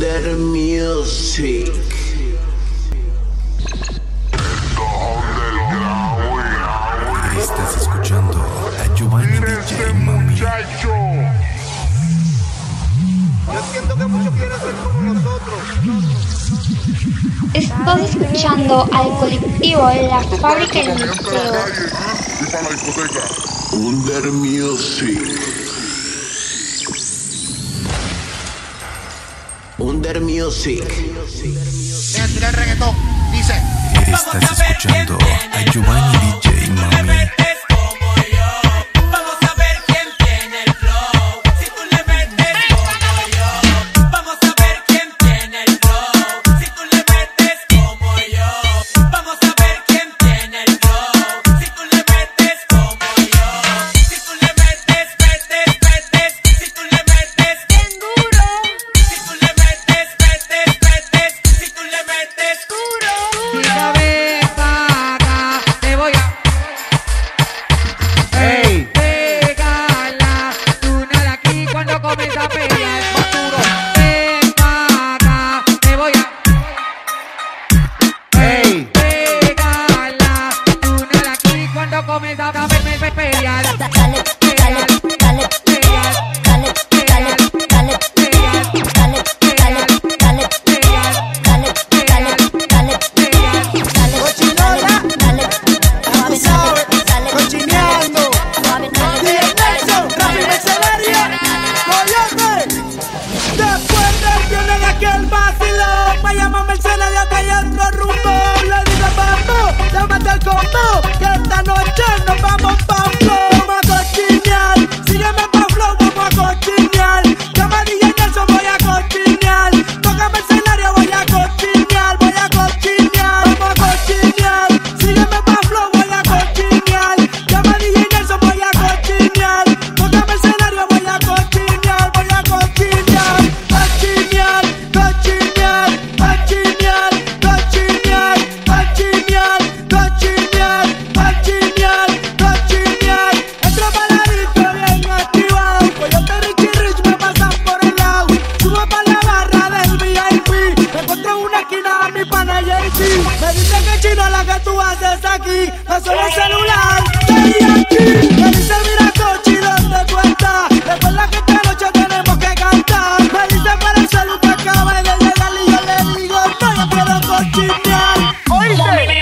Under Music. Estás escuchando a Giovanni DJ Mami. Yo siento que muchos quieren ser como nosotros. Estás escuchando al colectivo La Fábrica del Museo. Y para la discoteca. Under Music. Under Music. Deja tirar el reggaetón. Dice. Estás escuchando a Giovanni DJ Mami. Me dicen que chino la que tú haces aquí, no solo el celular, aquí. Me dicen mira Cochi, ¿dónde tú estás? Recuerda que esta noche tenemos que cantar. Me dicen para el celu que acaba de llegar y yo le digo no, yo quiero cochinear. Oíste.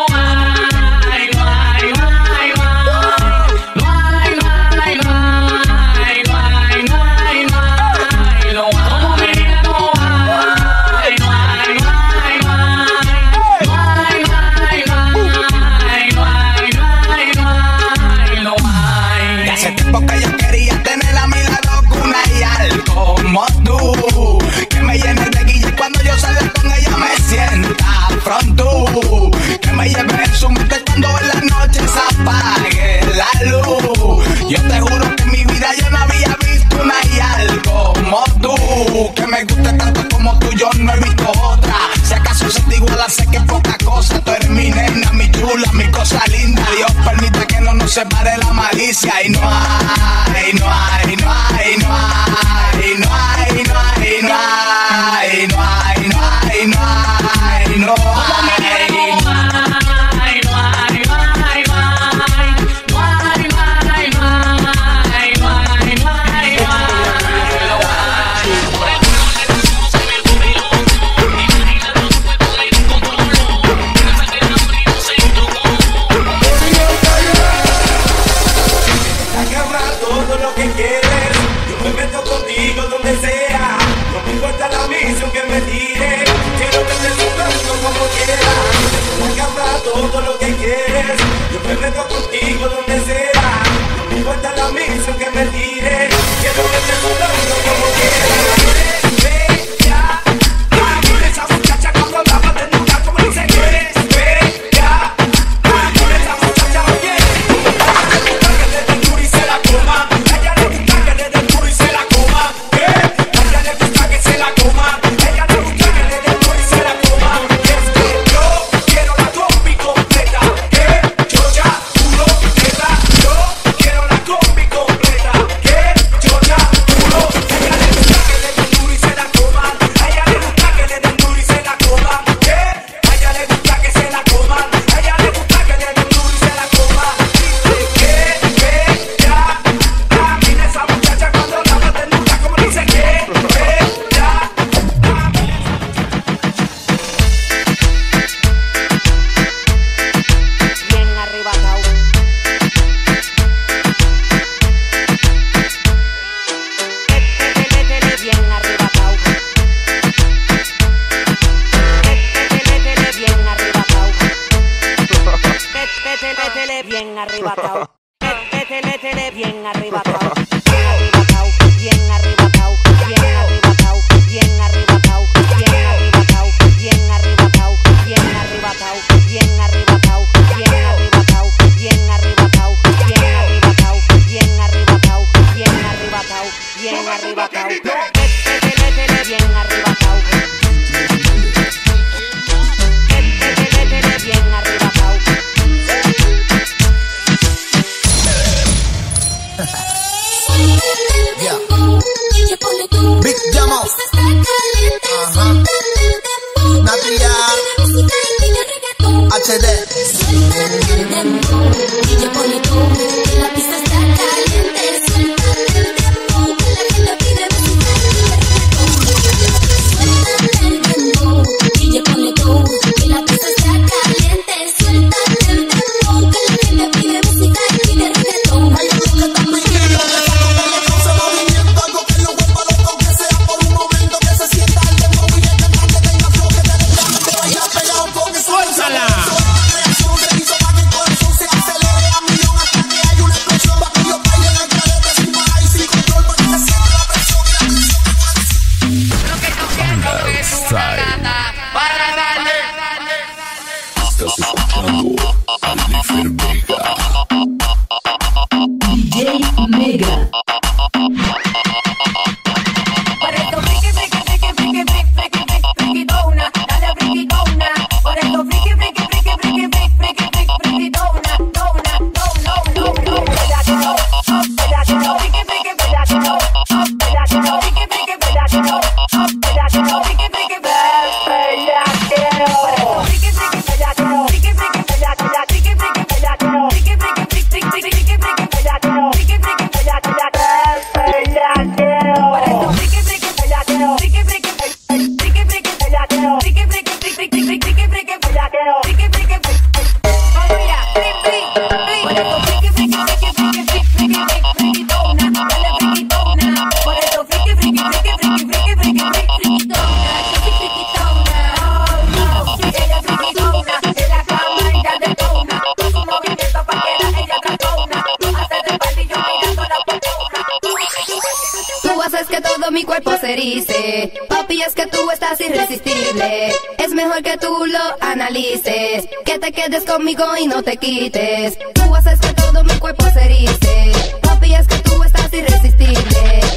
Porque yo quería tener a mi lado con ella como tú, que me llene de guille cuando yo salga con ella me sienta pronto, que me lleve en su mente cuando en la noche se apague la luz. Yo te juro que en mi vida yo no había visto una igual como tú, que me guste tanto como tú, yo no he visto otra. Si acaso se te iguala, sé que es poca cosa. Tú eres mi nena, mi chula, mi cosa linda. Dios permite que no nos separe la malicia. Y no hay, no hay, no hay, no hay, no hay, no hay, no hay, no hay, no hay, no hay, no hay. Todo lo que quieres. bien arriba, Pau. Bien arriba, Pau. Big Llamo. Natalia HD. La pista está caliente, suéltate el dembow, que la gente pide música y el reggaetón. Suéltate el dembow, DJ pone tú, que la pista está caliente, suéltate el dembow, que la gente pide música y pide reggaetón. Hay algo que está pidiendo, que le cause movimiento, algo que lo vuelva loco, que sea por un momento, que se sienta el dembow y el cantante tenga flow, que te desgane, que vaya pegado con esa ¡Suéltala! Estás escuchando a Lifer Vega. DJ Mega. Por esto friki, friki, friki, friki, friki, friki, frikidona, dale frikidona. Por esto friki, friki, friki, friki, friki, friki, frikidona, dona, dona, dona, bellaqueo, bellaqueo, friki, friki, bellaqueo, bellaqueo, friki, friki, bellaqueo, bellaqueo, friki, friki, bellaqueo. Friki, friki, bellaqueo, friki, friki, bellaqueo, friki, friki, bellaqueo, friki, friki, friki, friki, friki, friki, bellaqueo, friki, friki, bellaqueo, bellaqueo. Por esto friki, friki, bellaqueo, friki, friki, friki, friki, bellaqueo, friki, friki, friki, friki, friki, friki, bellaqueo, friki, friki, María, friki, friki, por esto friki, friki, friki, friki, friki, friki, frikidona, dale frikidona. Por esto friki, friki, friki, friki, friki, friki, frikidona, frikidona. Ella es frikidona, en la cama ella detona, con su movimiento paquera ella cantona, hace del palillo mirando la patona. Tú haces que todo mi cuerpo se erice, papi, es que tú estás irresistible. Es mejor que tú lo analices, que te quedes conmigo y no te quites. Tú haces que todo mi cuerpo se erice, papi, es que tú estás irresistible.